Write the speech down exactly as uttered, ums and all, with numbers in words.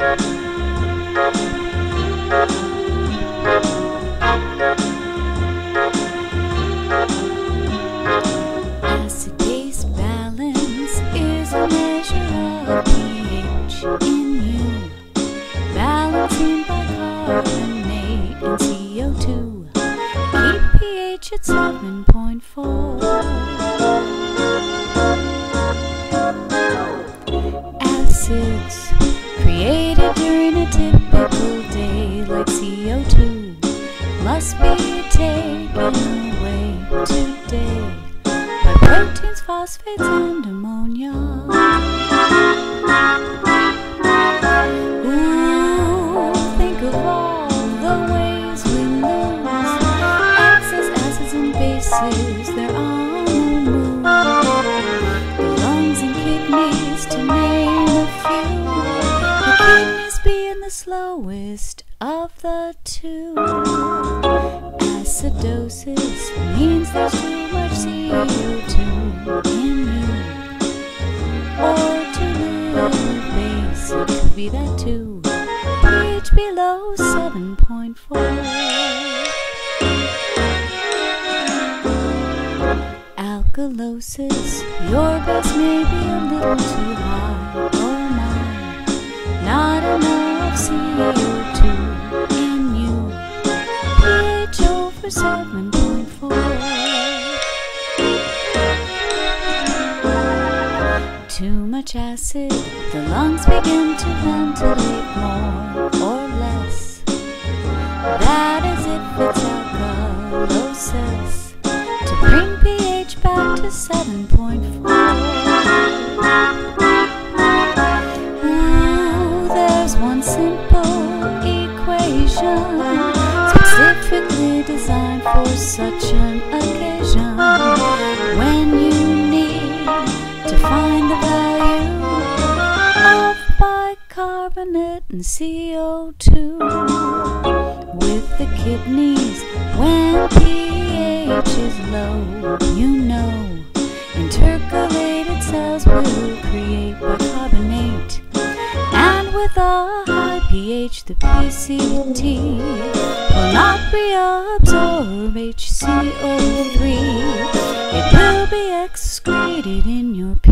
Acid-base balance is a measure of pH in you, balancing bicarbonate and C O two. Keep pH at seven point four. Acids created during a typical day, like C O two, must be taken away today by proteins, phosphates, and ammonia. Ooh, think of all the ways we lose excess acids and bases, they're on the move. The lungs and kidneys, to name a few, the kidneys being the slowest of the two. Acidosis means there's too much C O two in you, or too little base, it could be that too. pH below seven point four. Alkalosis, your base may be a little too high. Oh my, not enough C O two in you. pH over seven point four. Too much acid, the lungs begin to ventilate more or less. That is if it's alkalosis, to bring pH back to seven point four. Ooh, there's one simple equation specifically designed for such an occasion, when you need to find the value of bicarbonate and C O two. With the kidneys, when pH is low, you know intercalated cells will create bicarbonate, and with a high pH the P C T will not reabsorb H C O three. It will be excreted in your